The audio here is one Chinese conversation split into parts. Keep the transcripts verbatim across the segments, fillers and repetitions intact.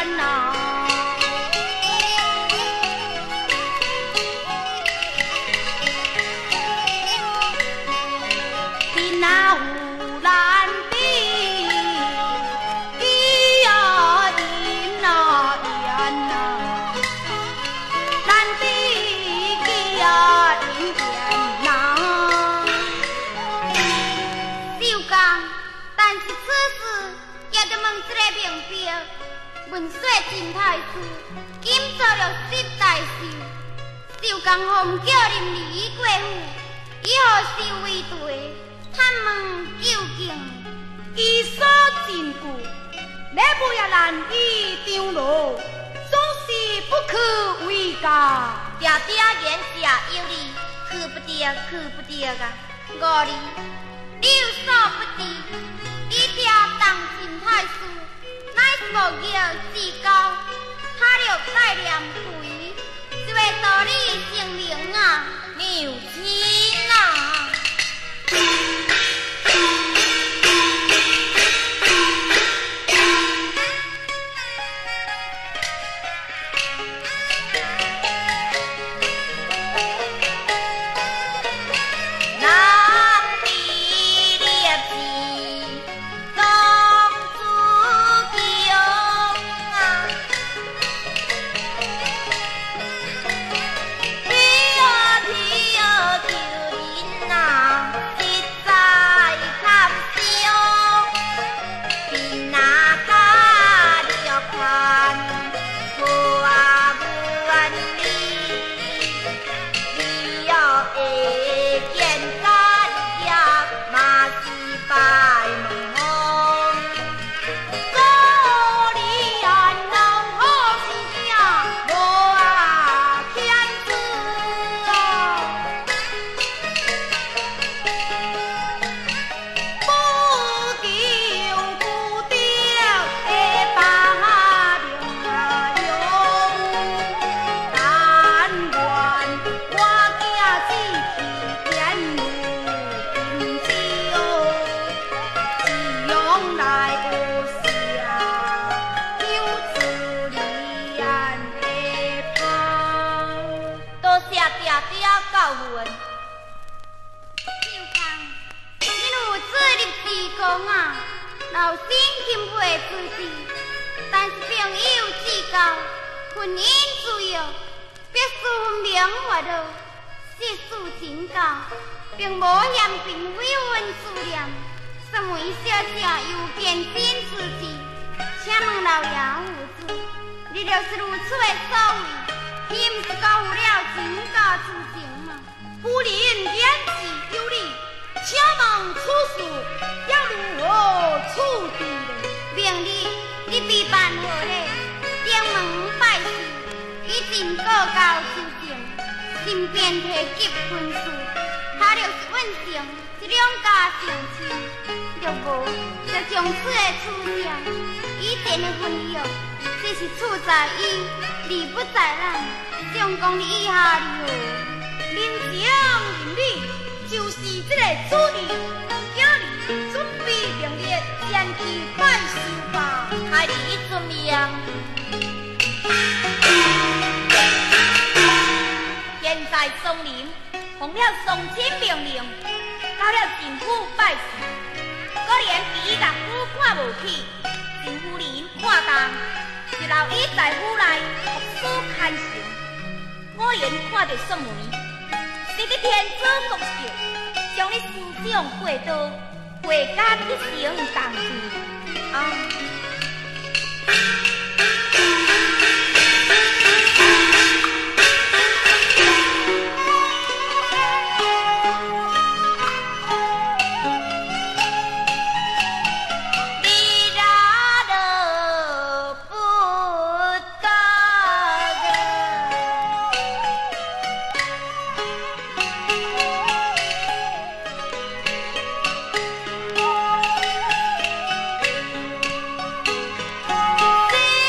安呐。天那乌兰的，咿呀咿呐呀呐，咱的咿呀咿呀呐。小刚，但是此事也得问这个明标，文说真太师，今做了失大事，小刚奉叫您离过府，以何事为对？探问究竟， 伊所真故，你不要难以张罗，总是不可为噶。 爹爹言下有理，去不得，去不得啊！我哩，你有所不知，你爹当真太师，乃是无业自高，他了带念回，是为道理成名啊， 牛亲啊！ 老身钦佩之事，但是朋友之交，婚姻自由，必须分明活路，世事情教，并无嫌并非阮思念。身为小姐又见真之事，请问老爷有主，你若是如此的所为，岂不是交付了情家之情吗？ 夫人言之有理，请问此事要如何处理呢？ 明日你备办好咧，登门拜师，以尽告告之情，身边提及婚事，他若是稳成，这两家成亲；若无，就将此的处境，以前的婚约，这是处在伊，理不在咱，将公你以下如何？ 人情人理，就是这个处理。今日准备明日前去拜寿吧， 开你准命。现在松林奉了送亲命令，到了政府拜寿，果然比伊大夫看无起，陈夫人看重，就留伊在府内服侍看守。果然看到宋梅，是伫天子国寿，将你思想过刀，过家一生同志啊！ 是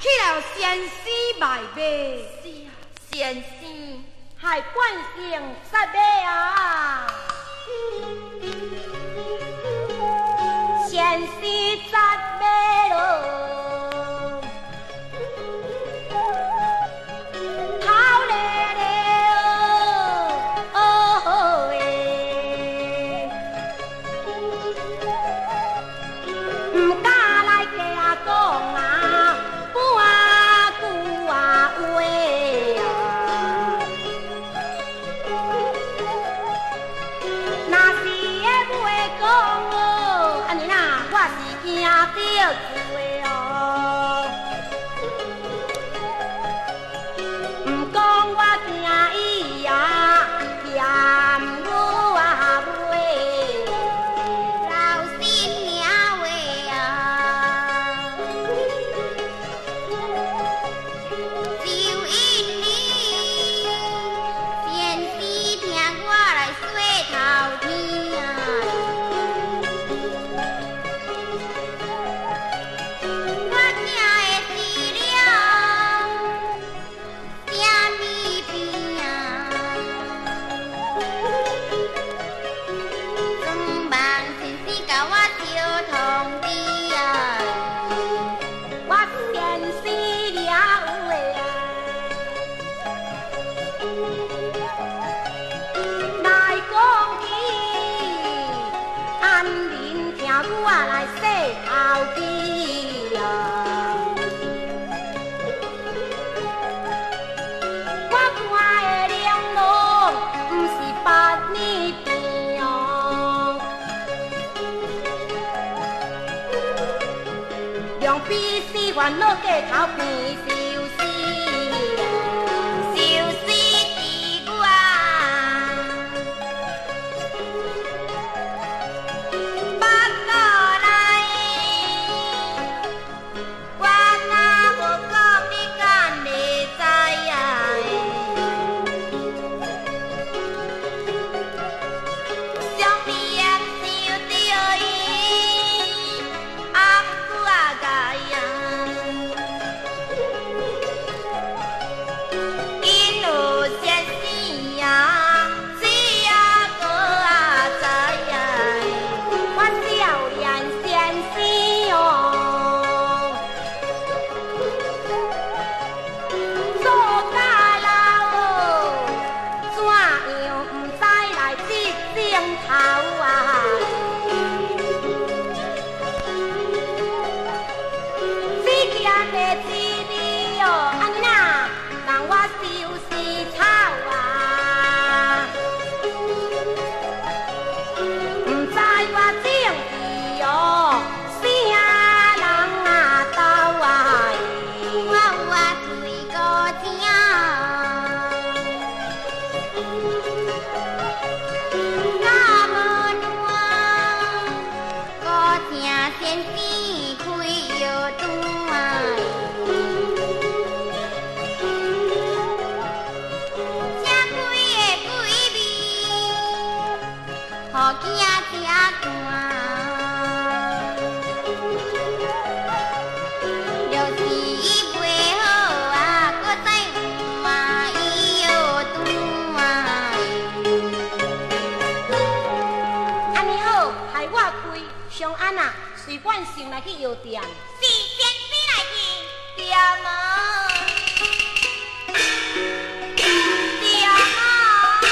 去了先死卖马。 是啊，先生， 还惯性杀马啊！先死杀马咯！烦恼过头变修死， 修死是我，不过来，我若无讲你敢会知呀？想变修着伊，红骨啊个呀！ 随惯性来去药店， 是先生来去店门，店门，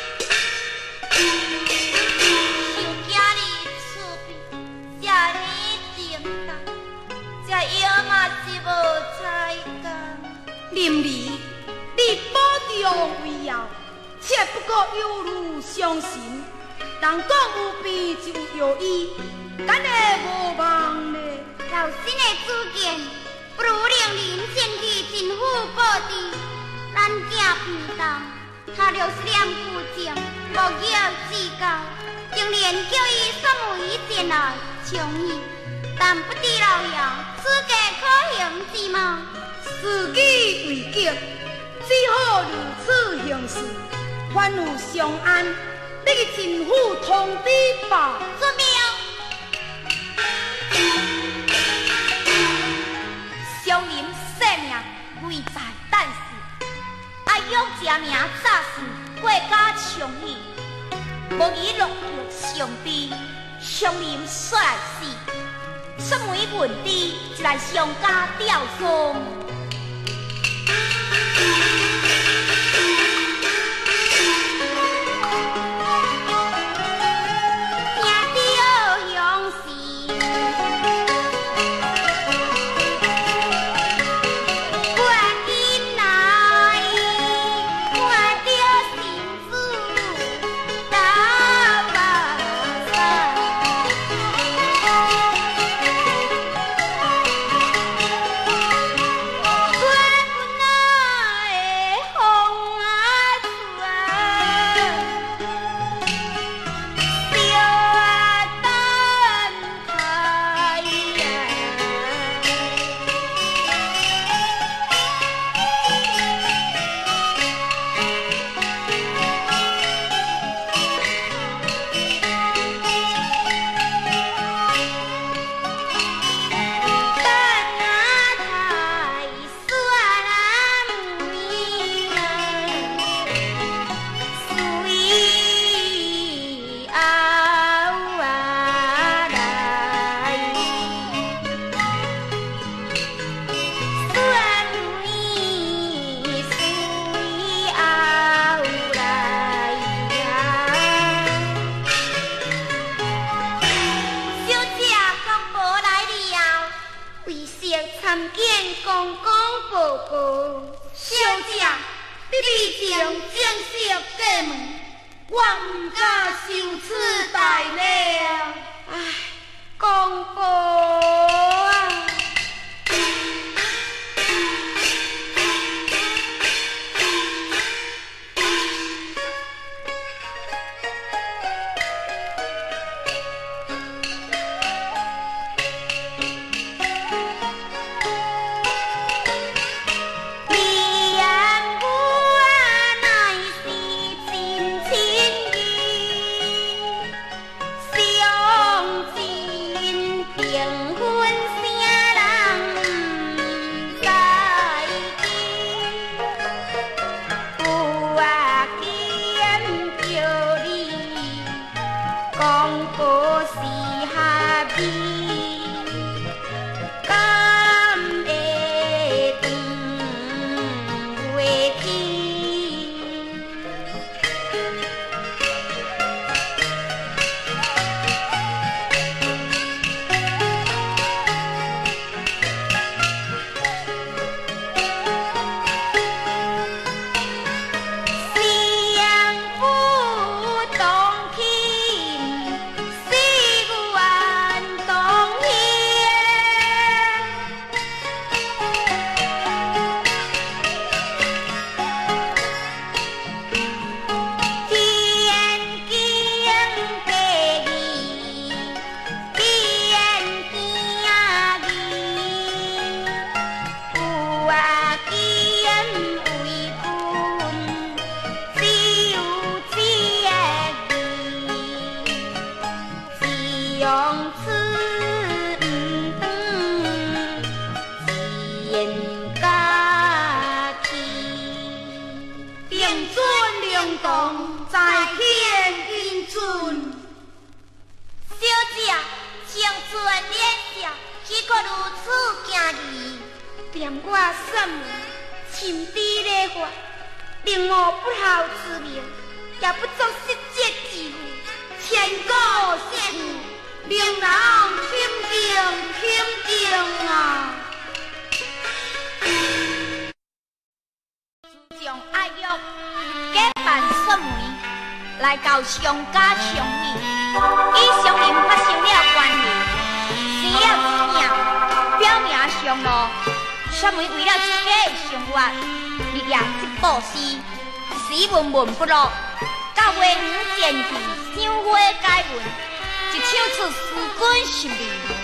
就惊你厝边遮尔静动，这药嘛是无采工。 林儿，你保重为要，切不过有如伤心。人讲有病就有医。咱的无望呢， 老身的主见，不如令人先去政府报知，咱囝偏重，他若是念旧情，无叫自告，竟然叫伊送回前来从伊，但不知老爷此计可行是吗？ 事己为急，只好如此行事。凡有上案，你去政府通知吧。 遵命。乡邻说贵在，但是阿勇这名早是国家昌义，无以落入上帝上林说来死，什么问题就来上家吊送。 参见公公报告， 小姐，你未曾正式过门，我唔敢受此待了。 唉，公婆啊！我三门亲弟来话，令我不好之名，也不作失节之父，千古谢父，令人钦定钦定啊！ 将爱玉假扮xuất梅，来到上家商议，以商人发生了关系，生了子命，表明上路。xuất梅为了自己的生活，力量即布施，死文文不落。到月五前期，赏花解文，一手出诗卷十二。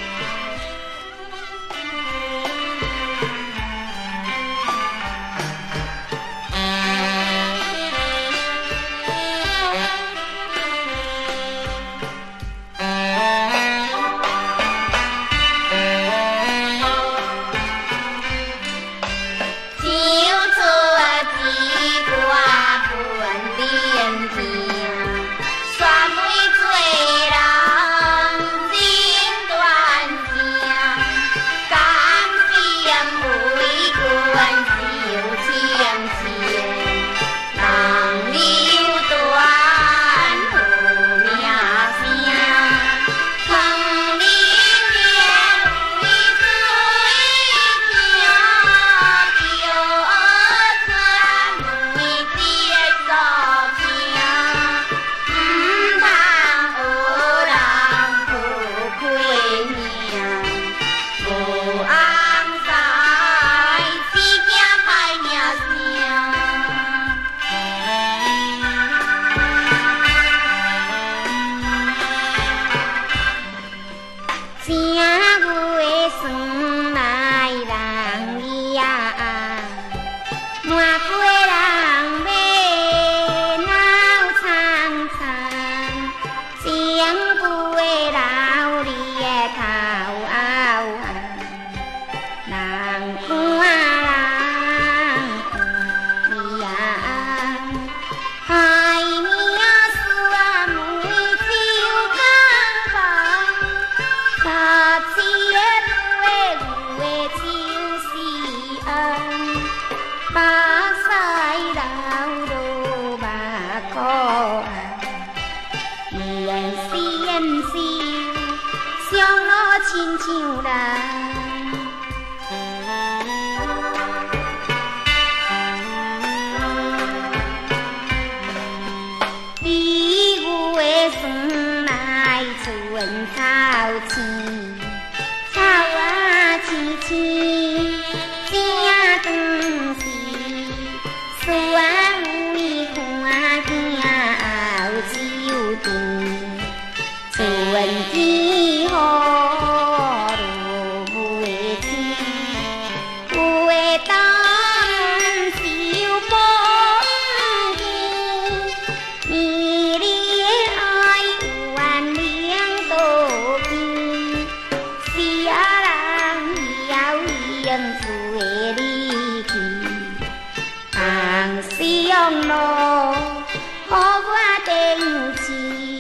上路，予我定志。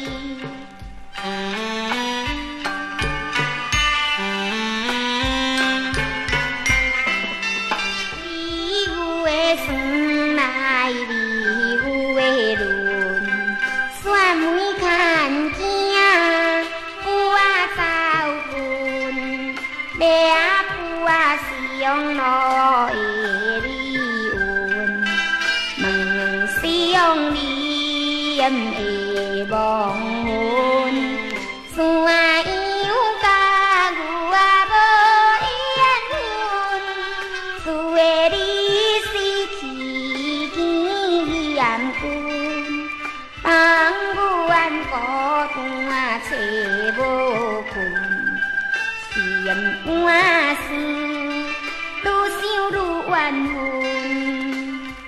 离有的酸来离有的论，选每看见不啊走分，勒啊不啊上路的离运，问上念的望魂，山有甲牛啊无缘分，厝的你死去见严君，当阮孤单找无困，心换心，愈想愈怨恨。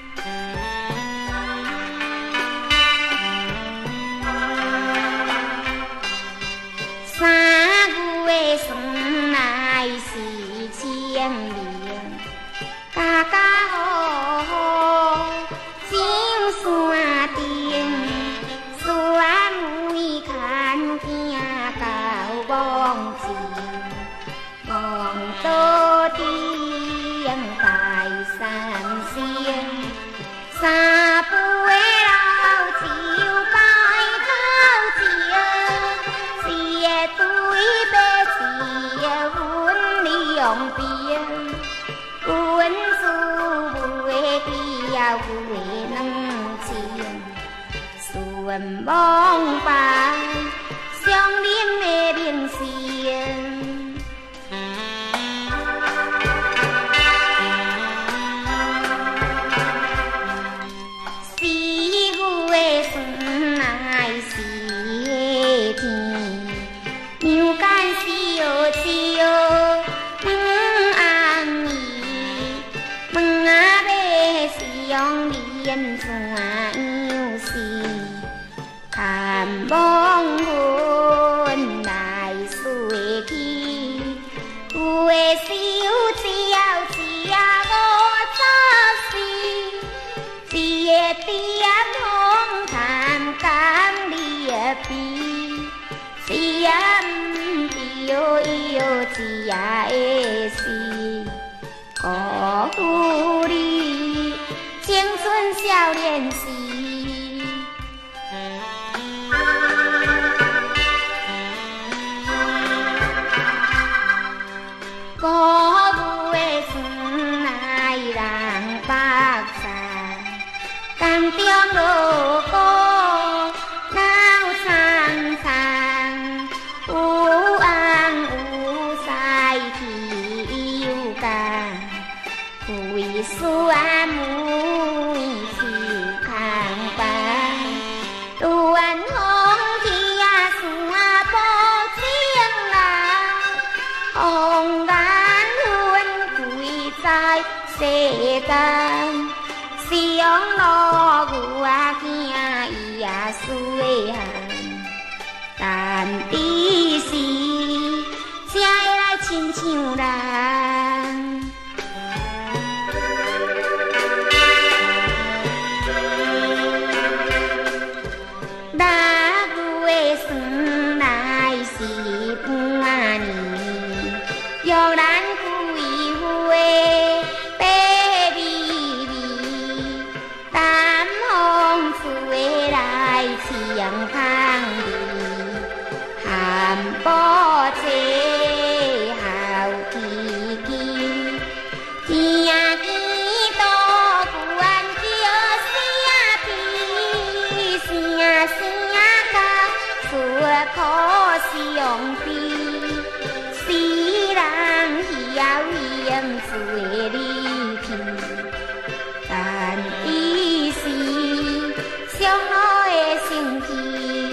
三月的霜来是清明，家家户户上山顶，山妹看见到望前，望到顶大三星，三杯老酒摆头前，一对白痴分两边，阮厝为了为两情，顺望吧相邻的明星。四月的霜来是的天，牛干烧烧问安姨，问啊要相连怎样是？看望阮来随去，有的烧只要只啊五十四，一个点红谈讲你的悲，是啊毋着有一啊的事，辜负你青春少年时。鼓舞的霜来人北山，江中路过闹苍苍，有红有彩去有干，为山妹手空班，乱风天啊山不情人，红在世间，上路牛仔囝伊也细汉，但彼时才会来亲像人。六月的霜来是半年，玉兰桂花白微微，淡风吹来清香味，含宝车好奇奇，听见稻阮叫声悲，声声甲出口相比，世人晓用做离去，但伊是上路的身体。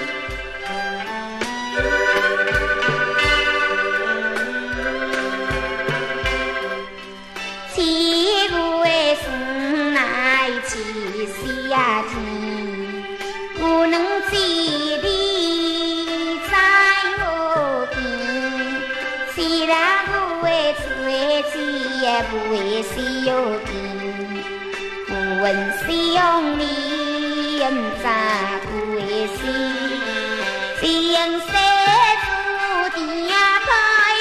七月的霜来七四啊天，有两姊妹在河边，是六月吹枝的梅小甜，有相念咋归时，前世注定歹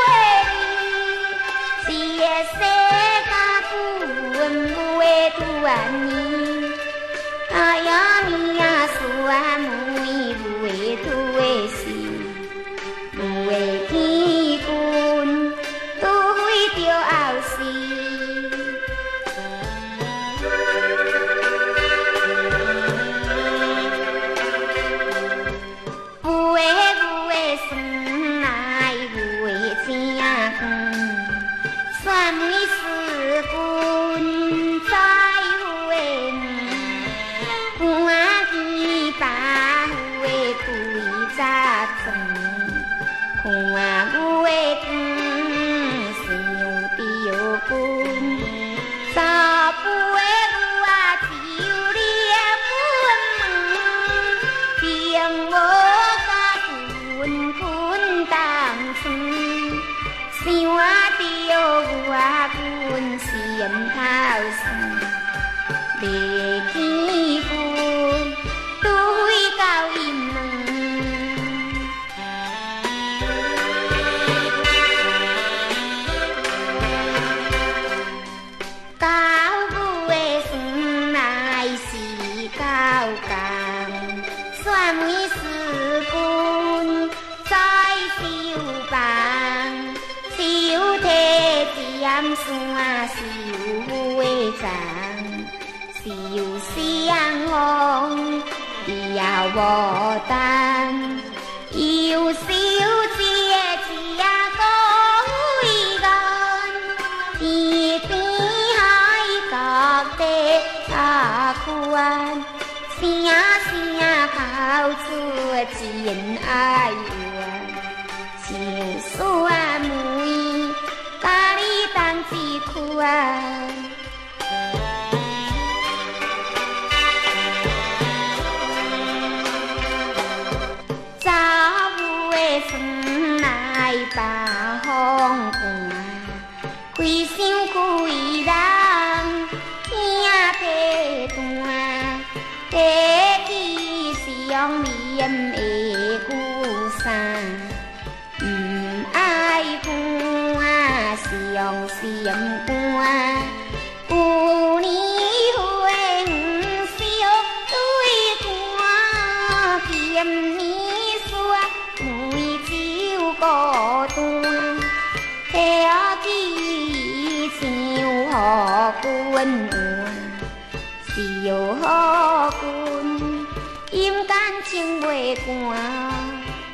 配你，这世家君不会断你，哎呀你呀算每回对时，不会见君都会着后世。算每时君在为你，看见把会归杂种，看会更想着君，早不会我就裂分门，并无甲君困当村。想着我君心头酸，未见君对到阴门，到尾算来是高工，算每时君在修房。手提尖山，手会长，手相望要无等，又手接接高岸，天边海角地阿宽，声声口出真爱怨。就算每甲你当一款，早有的船来把风寒，开心开人听体断，提起相念的故山。爱看上心肝，旧年花黄烧对看，今年煞梅酒孤单，提起唱互君换，是好君阴间情袂寒。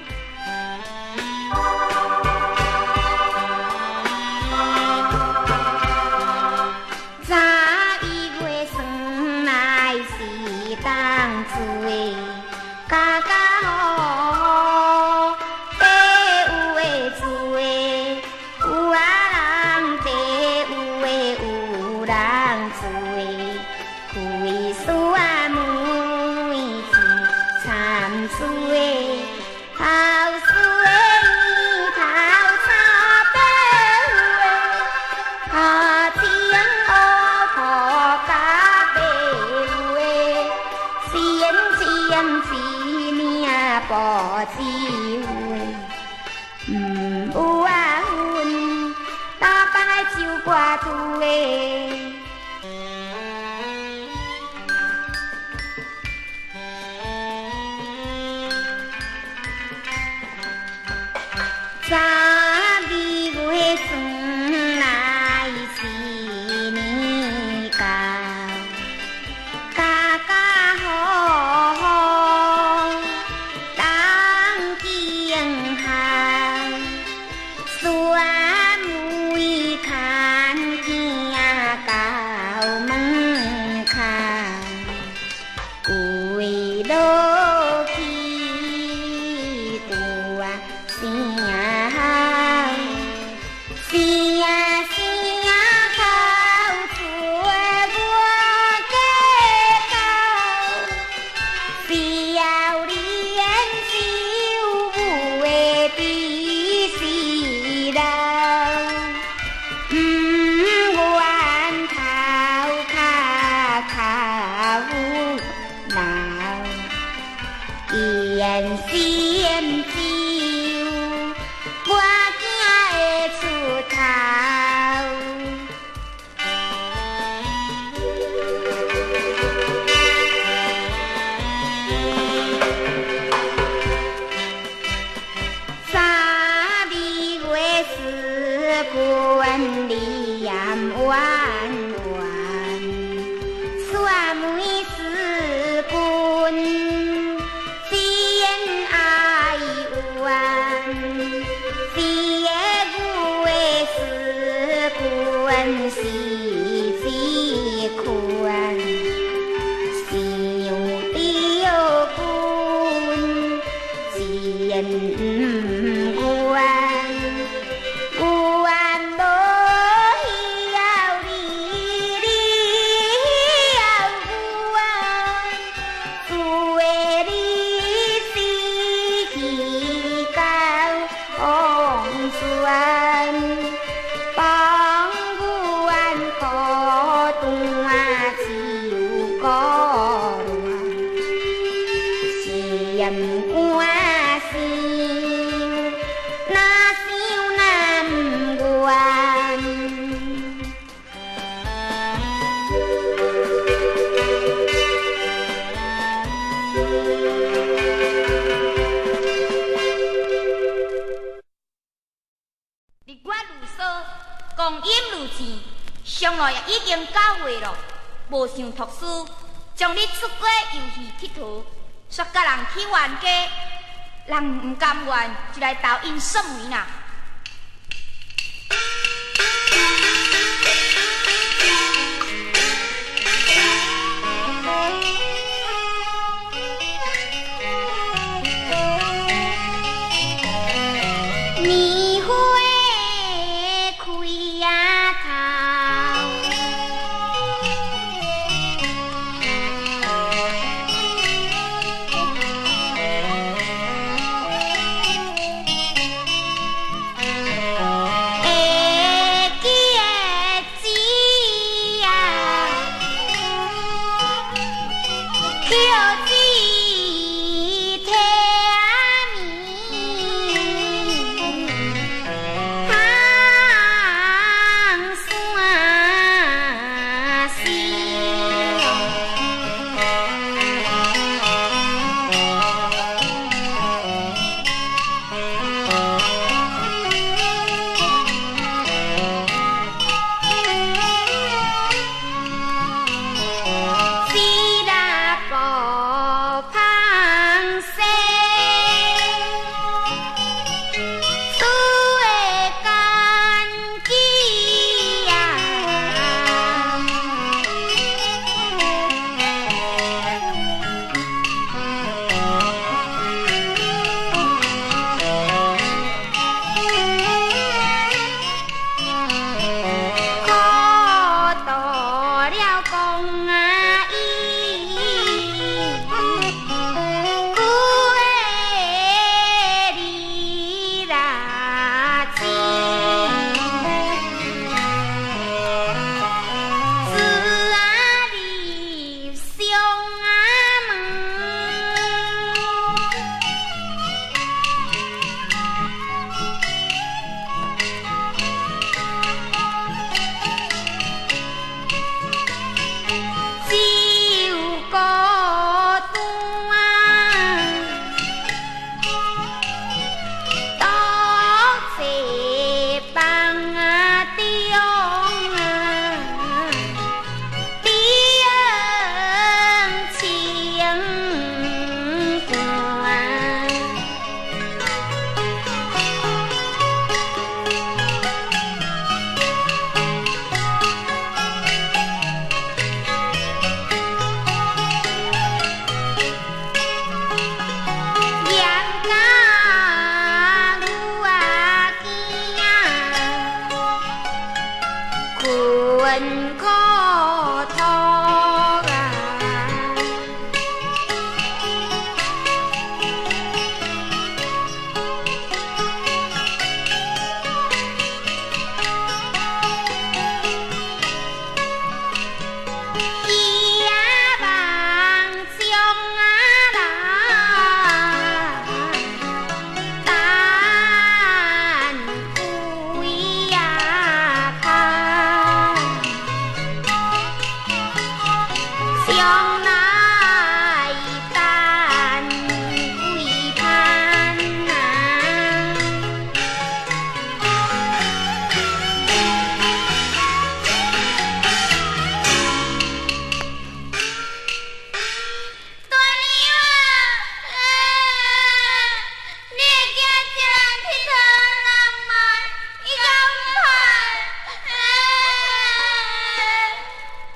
当作家家好，地有的做，有啊人地有的有人做，开书啊每字参书的，头书的年头差白的，下天乌土加白的。尖子命无智慧，唔有啊分，打扮来就寡土的。十二月春来是年到。家家好好，人景好，山梅看见将来也已经到位了，无想读书，将你出过游戏佚佗，煞甲人去冤家，人唔甘愿就来投因送门啦。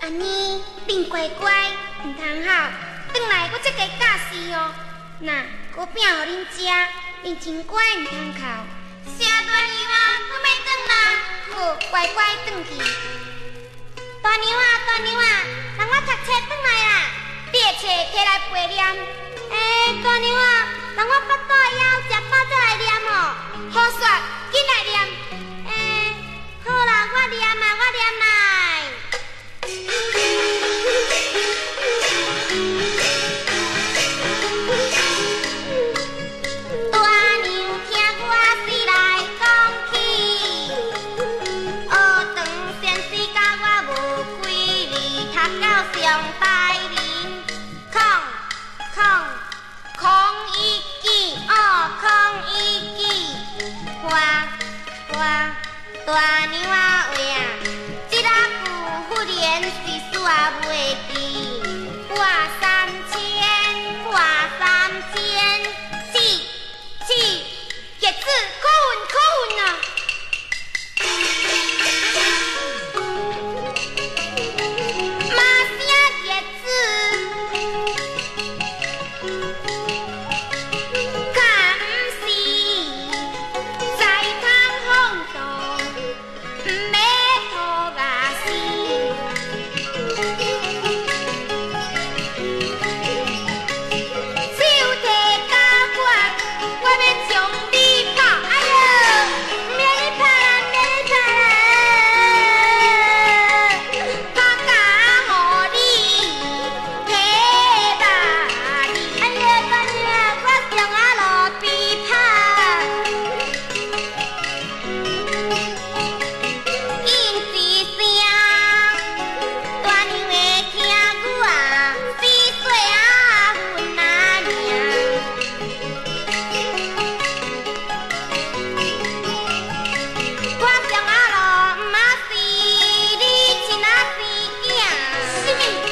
安尼恁乖乖，唔通好，转来我才加教示哦。那我饼互恁食，恁真乖，唔通哭。啥大娘啊，我要转啦，好，乖乖转去。大娘啊，大娘啊，等我读册转来啦，你的册摕来陪念。诶，大娘啊，等我腹肚枵食饱再来念哦。好煞，紧来念。诶，好啦，我念啊，我念来。大娘听我时来讲起，学堂先生教我无几字，读到上大人，空空空一记哦，空一记，花花大娘啊话啊，这啊句忽然是煞袂记，花三千，花三千，起起，叶子可恨可恨啊！马声叶子，敢不是在通风度，不要拖牙丝。手提甲我，我要将你拍，哎呦，不要你拍啦，不要你拍啦，拍甲互你提巴哩，哎呀，大娘啊，我上啊路边拍，因一声，大娘会听我四岁啊恨啊命。我上啊路，毋啊是你亲仔生囝。什么？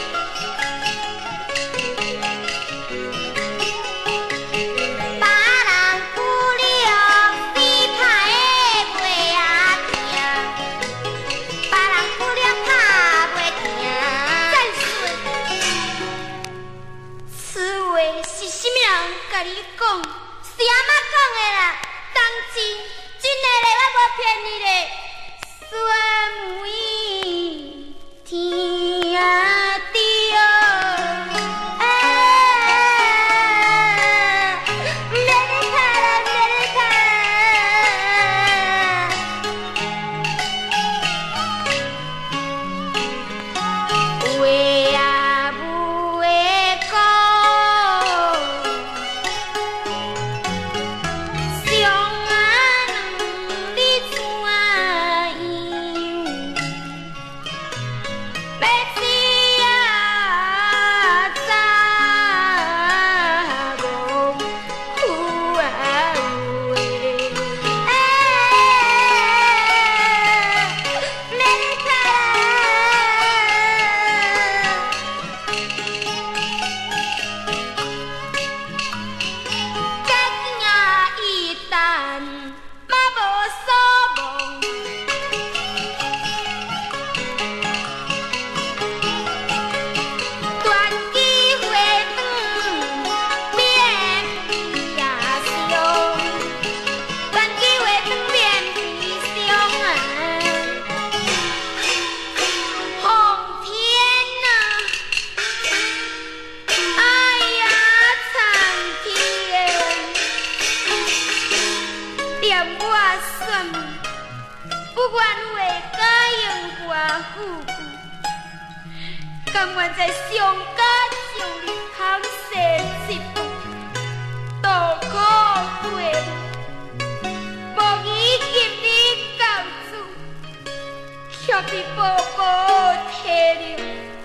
别人久了，死拍的袂啊疼；别人久了，拍袂疼。再说，此话是什么人甲你讲？是阿嬷讲的啦，当真真的嘞，我无骗你嘞。山妹天啊地哦，哎，不要你拍啦，不要你拍啦。话啊无话讲，上啊两日怎样？要知啊早无有啊有诶，哎，不要你拍啦。家境啊一旦嘛无所望，断机会长，变皮啊伤，断机会长变皮伤啊！奉天啊，哎呀，苍天！念我算命，不愿为家用我富贵，甘愿在上家上日空世一步，渡苦过路，无以今日教主，却被宝宝摕了。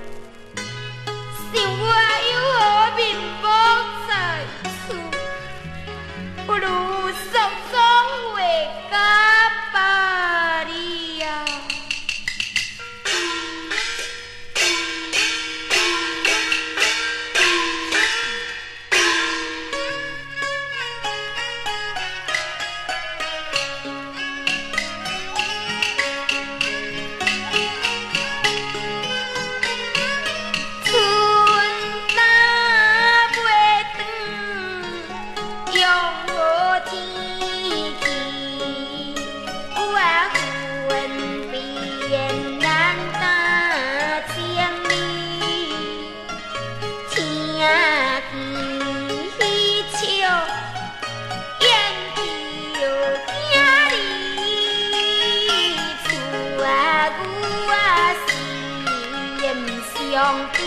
想我有何面目在此，不如送送回家巴黎呀。 兄弟。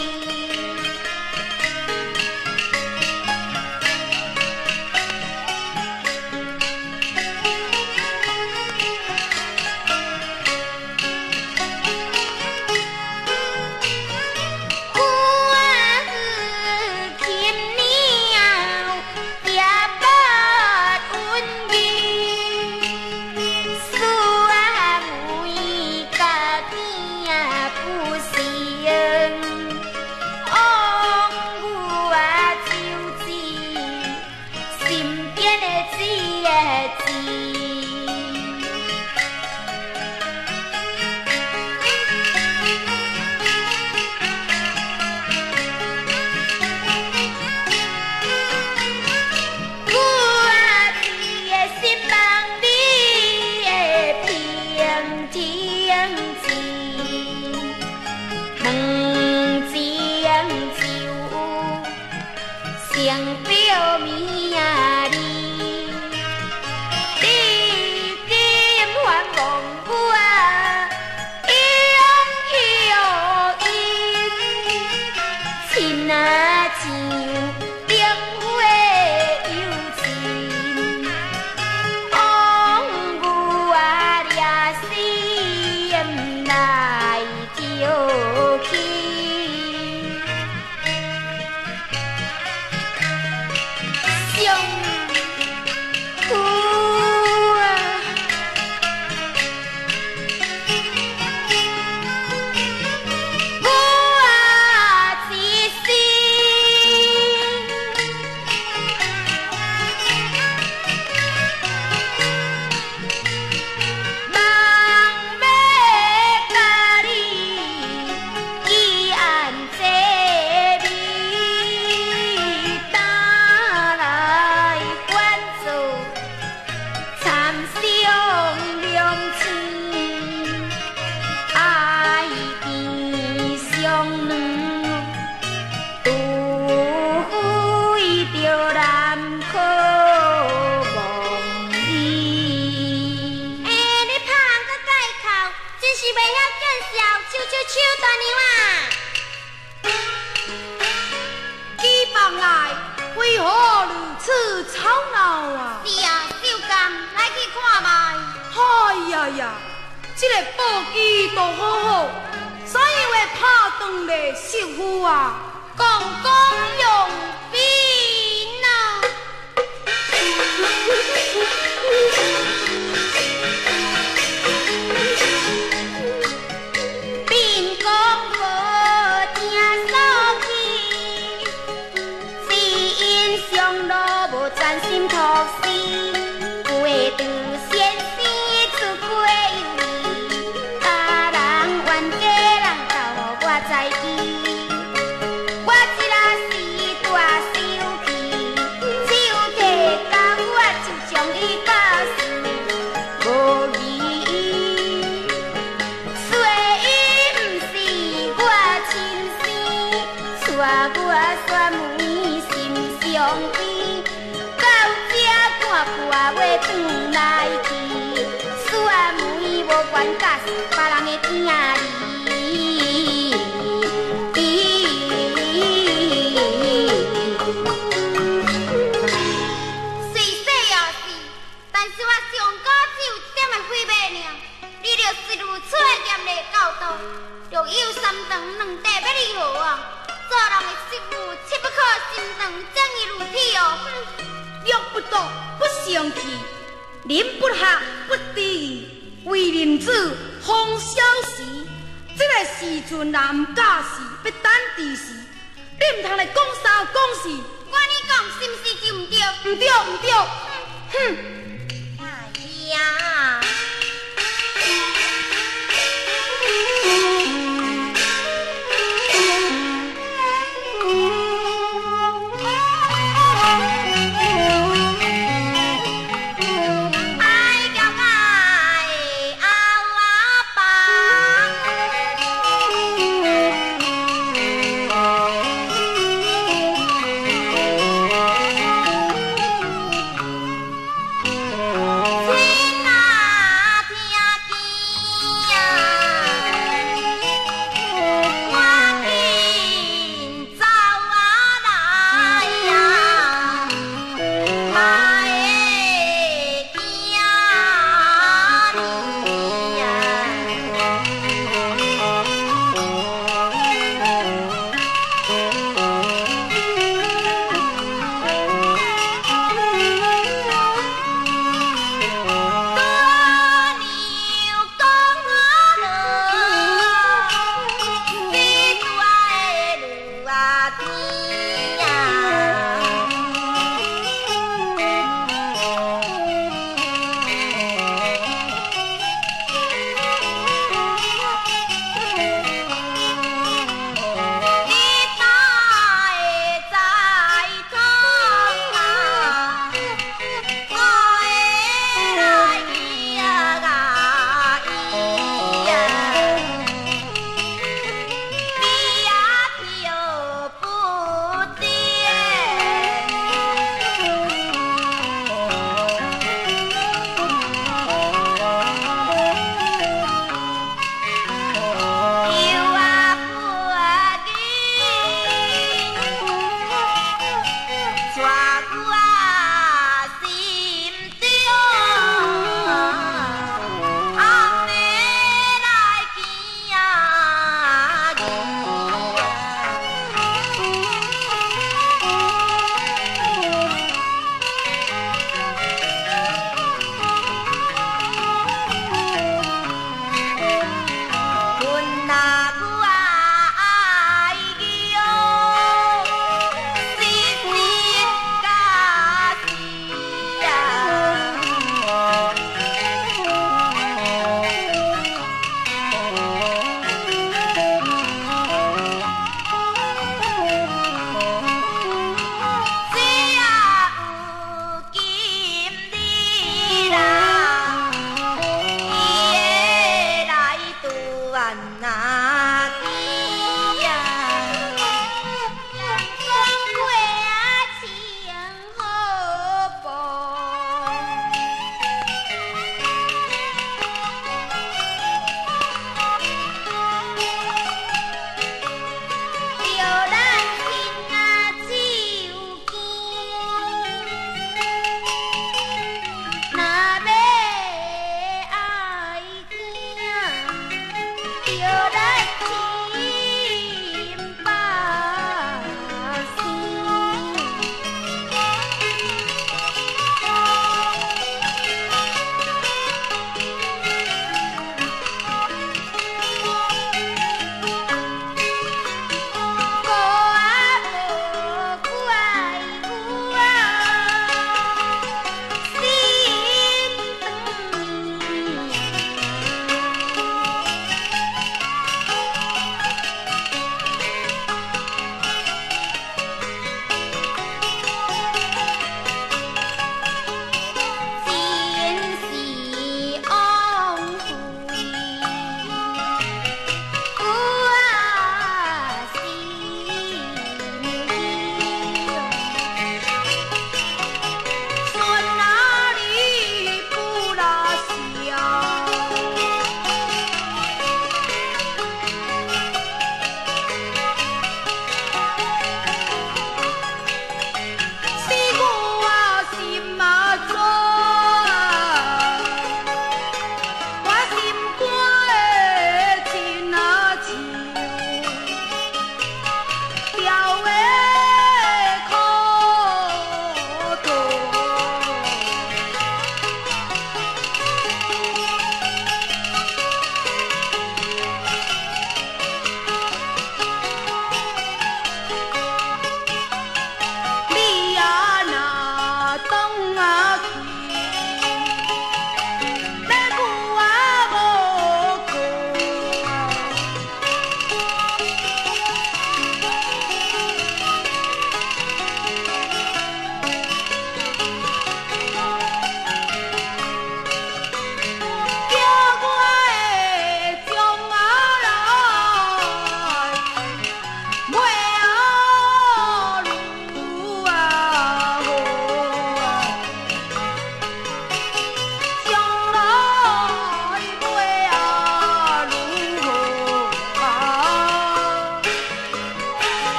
这个布机都好好，所以会拍断嘞媳妇啊， 公公用兵啊！兵公无听所记，只因上路无专心读书，会得先生出轨。在意，我一若是大生气，只有提到我就将伊打死，无义。虽伊毋是我亲生，带我选门心相依，到这看破话转来去，选门无关甲是别人的听哩。若有三长两短要你何啊？做人的媳妇切不可心肠正义如铁哦！ 欲不夺不生气，人不下不知义，为人子方小时。这个时阵若唔假事，要等地时，你唔通来讲三讲四。 我你讲是不是就唔对？ 唔对唔对，哼！ 哎呀！天哪！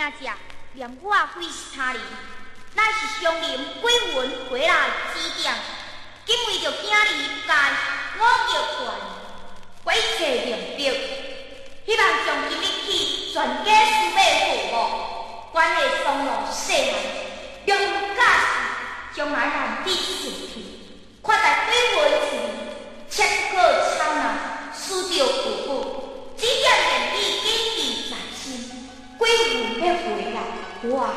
者连我非是他人，乃是乡邻鬼魂回来指点，竟为着囝儿该我叫断，我一切明白，希望从今日起全家师妹父母，关系双龙细汉，并有假使将来难抵死去，看待鬼魂时，切不可吵闹，输着父母，只要愿意谨记在心，鬼魂要回来，哇！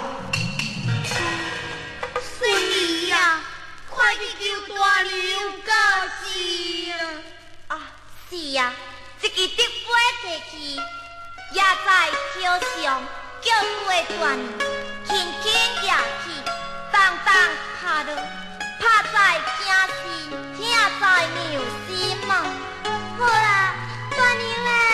水儿呀，快去救大娘家事啊！ 啊，是啊，一支竹杯提起，也在桥上叫过断，轻轻压起，当当拍落，拍在惊心，疼在牛心嘛。好啦，大娘啊！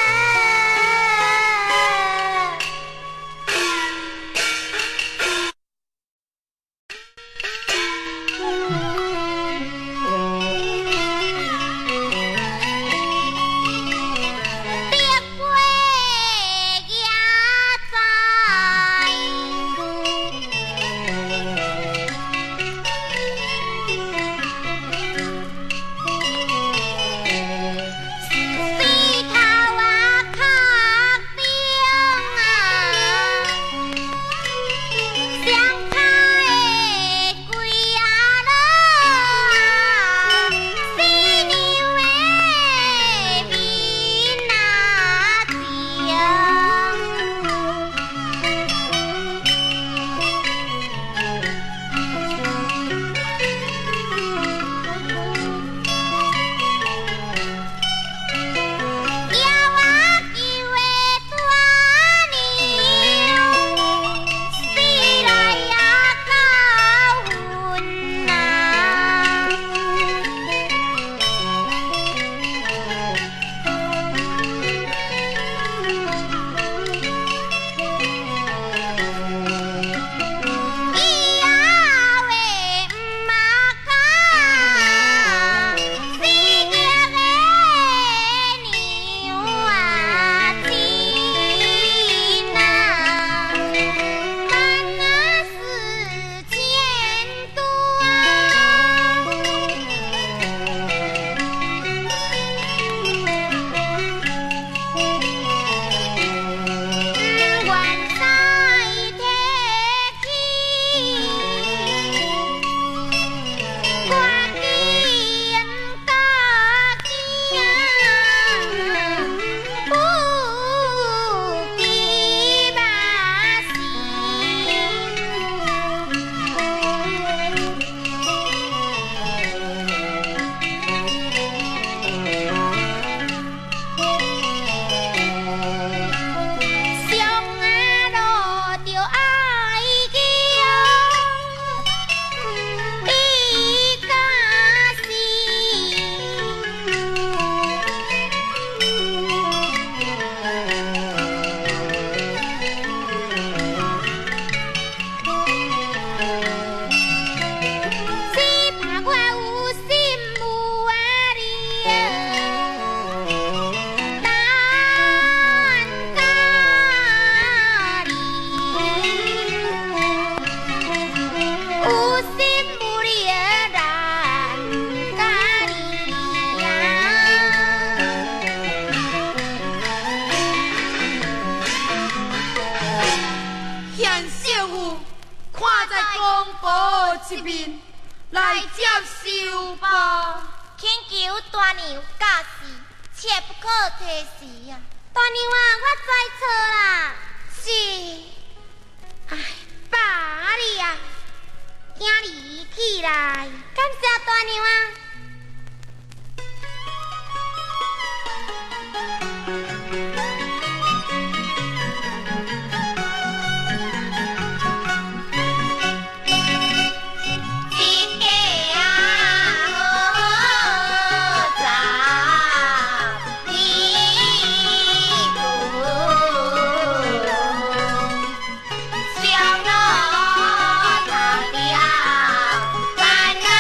一面来接受吧。 请求大娘假释，切不可提示呀！ 大娘啊，我知错啦。 是， 唉，爸你啊，今日起来，感谢大娘啊。 小老唐了，俺那。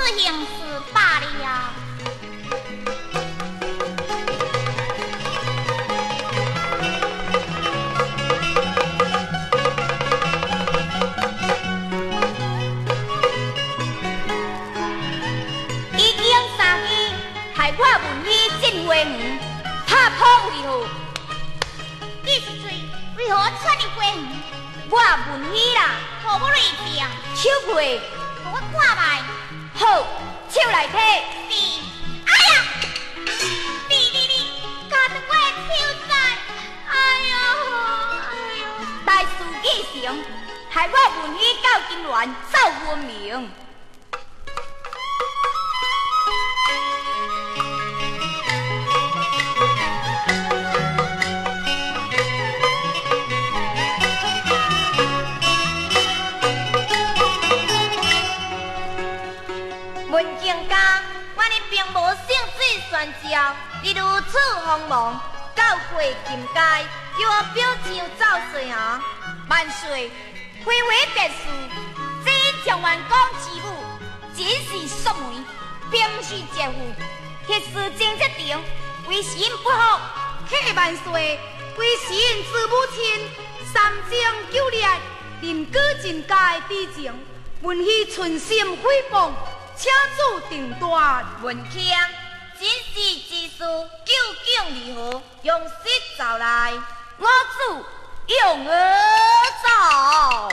行事罢了。 已经三年，害我文熙进花园，拍破为何？ 你是谁？为何出入花园？ 我文熙啦， 何不内病？ 手配。 互我看卖。 好，手来提。 你，哎呀！你你你，夹着我的手在，哎呦哎呦！ 大事既成，害我文熙到金銮走文明。文静家，我日并无兴致宣召，你如此慌忙，到过金街，叫我表唱走细行。万岁，非为别事，这长员公之母，真是淑梅，并是姐夫，迄事情这定，为神不好。 客万岁，为神之母亲，三征九烈，任果真家之情，文熙存心诽谤。请主定夺。 文卿，真是之事究竟如何？用实招来，我主用而走。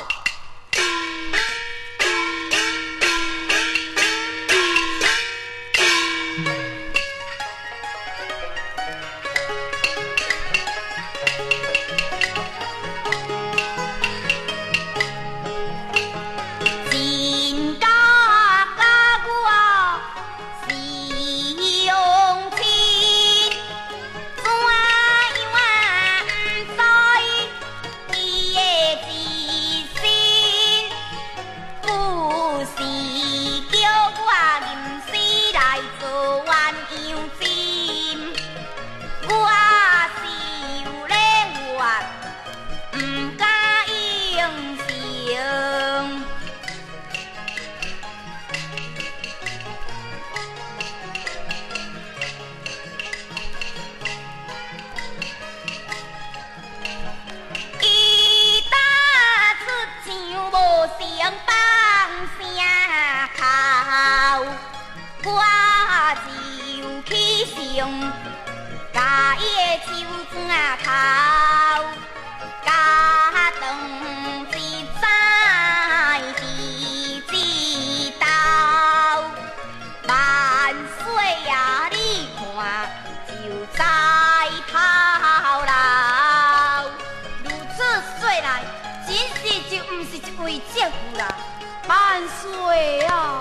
甲伊的手指头，甲长一在地知道，万岁呀！你看就知头路。如此说来，真是就毋是一位姐夫啦。 万岁啊！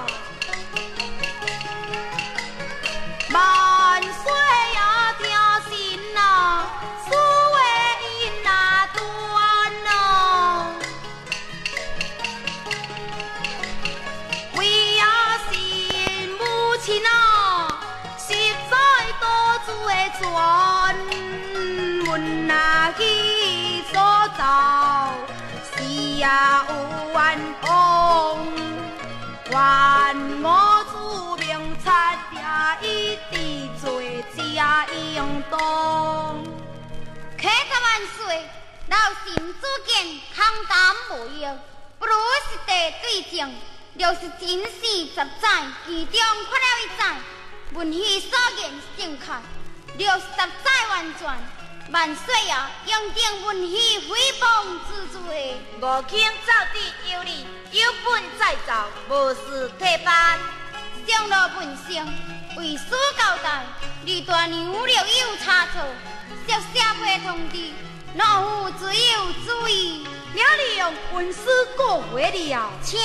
万岁呀！听信呐，所谓因那断呐，为呀是母亲啊，实在多子的传闻啊去所造，是呀有冤枉，冤我主明察呀一地罪加应当。 客家万岁，老臣主见康谈无用，不如实地对证。若是真是十载，其中缺了一载，文熙所言正确；若是十载完全，万岁啊，应定文熙诽谤之罪。 五卿照地有理，有本再造，无事退班。 上落本性，为师交代，离大娘若有差错，接社会通知，老夫自有注意。 命令文师过会了， 请。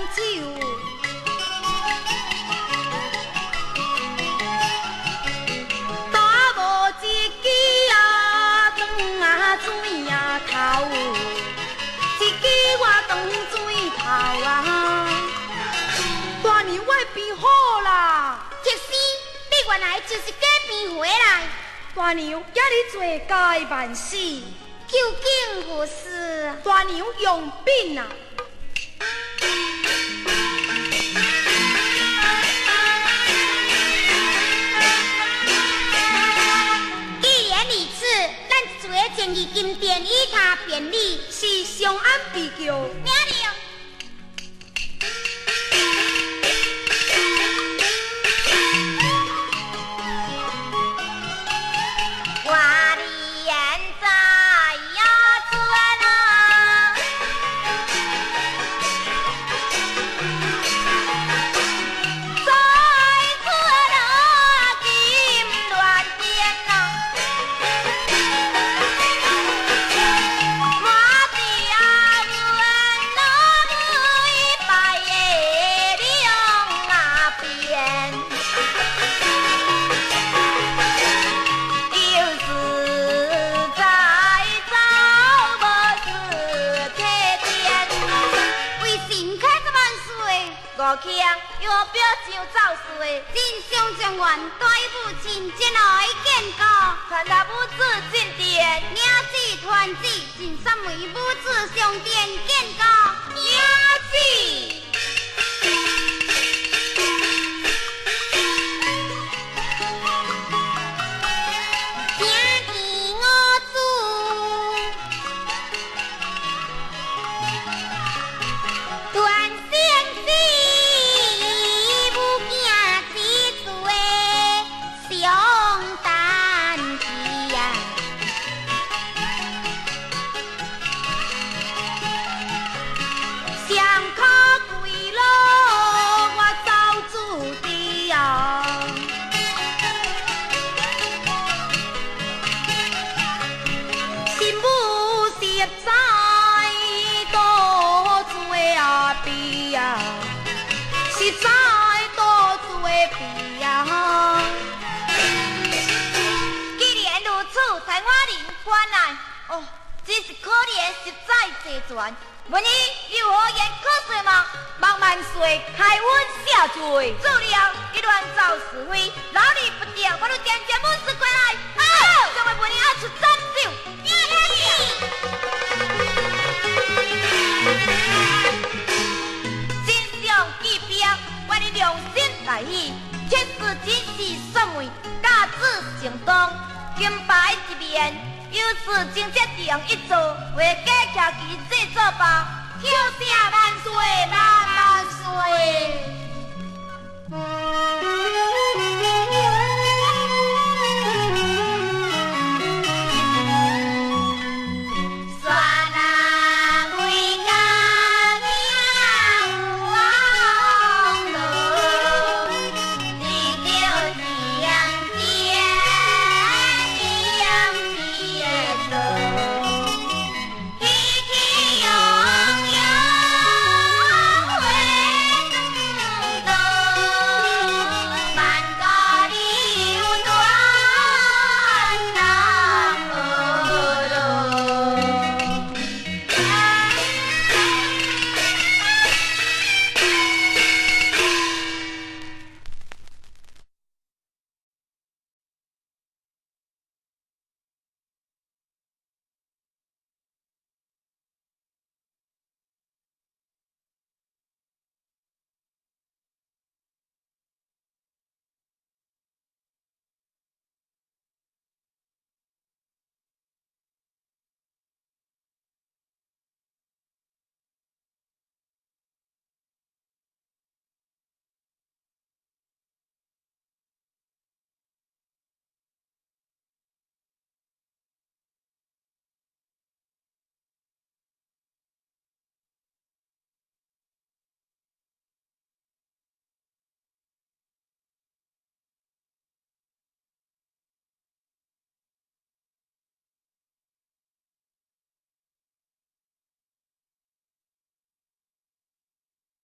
手，大无一支啊长啊水啊头，一支我长水头啊，大娘我变好啦！ 杰西，你原来就是假变回来， 大娘也你做家的万事， 究竟何事？ 大娘用兵啊！ 既然如此，咱做个前去金殿与他辩理， 是上安必叫。 命令。我的眼在呀转啊，在转啊金銮殿啊，我的啊问那每拜夜亮啊边。五腔又表上走水，人上将员带母亲前来见告，传达母子进殿，领旨传旨，进三位母子上殿见告，领旨。实在多做弊呀！既然如此，才我人关来。哦，只是可怜实在济全。问你有何言可说吗？望万岁开恩赦罪。主了，你乱造是非，老李不掉，我就点点本事过来。好，将为问你押出斩首。命真相既标，我的良心大喜，切实真是算为假子成功，金牌一面，有事情节定一做，为假徛其制作吧。跳下万岁！